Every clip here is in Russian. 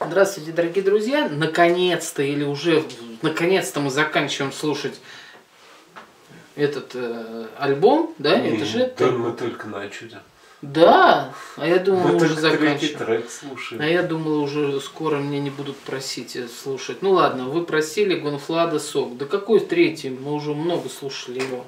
Здравствуйте, дорогие друзья! Наконец-то, или уже наконец-то мы заканчиваем слушать этот альбом, да? Не, это же да, мы только начали. Да, а я думал, мы уже только третий трек слушаем. А я думал, уже скоро меня не будут просить слушать. Ну ладно, вы просили Гонфлада Сок. Да какой третий? Мы уже много слушали его.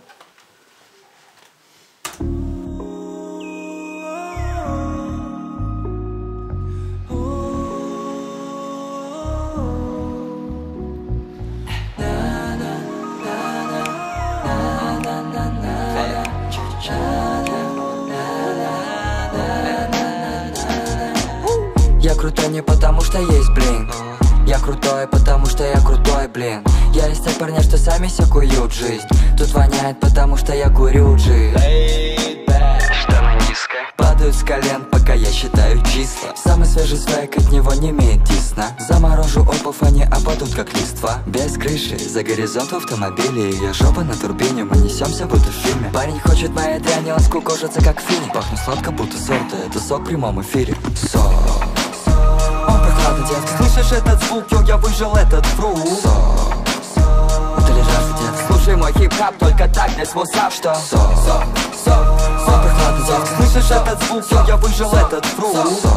Я крутой не потому что есть блин. Я крутой, потому что я крутой, блин. Я из тех парней, что сами секуют жизнь. Тут воняет, потому что я курю джи. Штаны низко падают с колен, пока я считаю числа. Самый свежий свайк, от него не имеет дисна. Заморожу обувь, они опадут как листва. Без крыши, за горизонт в автомобиле. Ее жопа на турбине, мы несемся будто в фильме. Парень хочет моей дряни, он скукожится как фини. Пахну сладко, будто сорта, это сок в прямом эфире. Сок. Он прохладный, детка. Слышишь этот звук, йо, я выжил этот фрукт. Ты лежишь, детка. Слушай мой хип-хап, только так не смусав, что он прохладный, детка. Слышишь этот звук, йо, я выжил этот фрукт.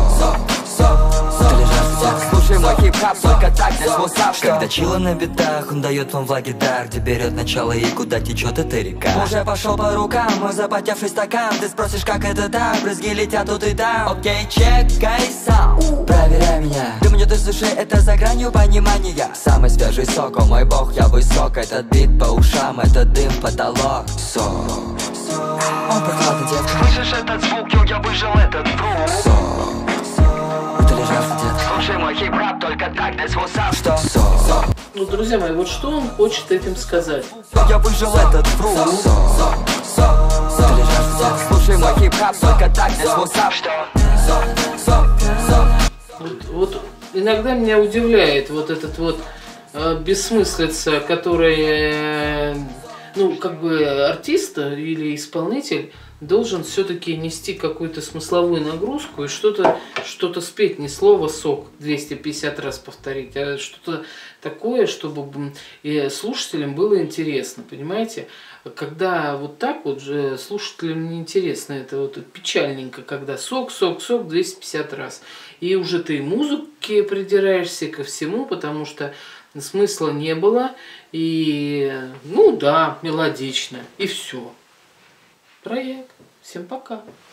Ты лежишь, детка. Слушай мой хип-хап, только так не смусав, что когда чила на битах, он дает вам влаги дар, где берет начало и куда течет эта река. Уже пошел по рукам, мой запотевший стакан. Ты спросишь, как это так, брызги летят тут и там. Окей, чекай сам, проверяй меня. Дым идет из души, это за гранью понимания. Самый свежий сок, о мой бог, я высок. Этот бит по ушам, это дым, потолок. Сок. Он прохладный, детка. Слышишь этот звук, йо, я выжил этот фрукт. Ты лежишь, детка. Слушай мой хип-хап, только так не смусав, что Ну, друзья мои, вот что он хочет этим сказать? я выжил этот фрукт. Ты лежишь, детка. Слушай мой хип-хап, только так не смусав, что Вот иногда меня удивляет вот этот вот бессмыслица, который, ну, как бы артист или исполнитель должен все-таки нести какую-то смысловую нагрузку и что-то спеть, не слово «сок» 250 раз повторить, а что-то такое, чтобы слушателям было интересно, понимаете? Когда вот так вот же слушателям неинтересно, это вот печальненько, когда сок 250 раз. И уже ты музыке придираешься ко всему, потому что смысла не было, и, ну да, мелодично, и все. Проект. Всем пока.